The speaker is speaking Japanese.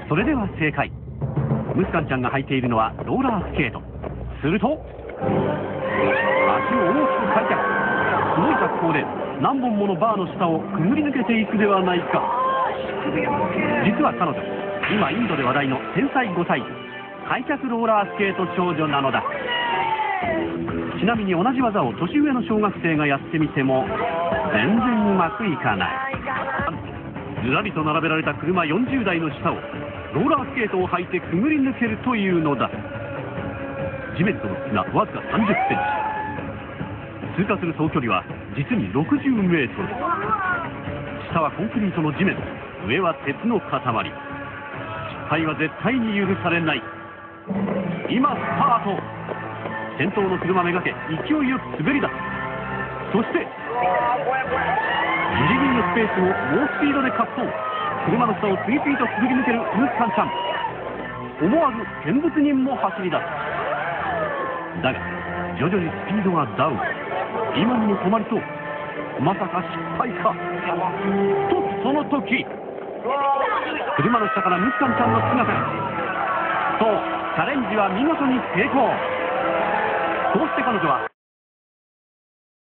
それでは正解。ムスカンちゃんが履いているのはローラースケート。すると足を大きく開脚、すごい格好で何本ものバーの下をくぐり抜けていくではないか。実は彼女、今インドで話題の天才5歳児、開脚ローラースケート少女なのだ。ちなみに同じ技を年上の小学生がやってみても全然うまくいかない。ずらりと並べられた車40台の下をローラースケートを履いてくぐり抜けるというのだ。地面との隙間わずか30センチ。通過する総距離は実に60メートル。下はコンクリートの地面、上は鉄の塊。失敗は絶対に許されない。今スタート。先頭の車めがけ勢いよく滑り出す。そしてギリギリのスペースを猛スピードで滑走。車の下を次々と滑り抜けるムスカンちゃん。思わず見物人も走り出す。だが徐々にスピードがダウン。今にも止まりそう。まさか失敗かと、その時車の下からムスカンちゃんの姿が。そう、チャレンジは見事に成功。こうして彼女は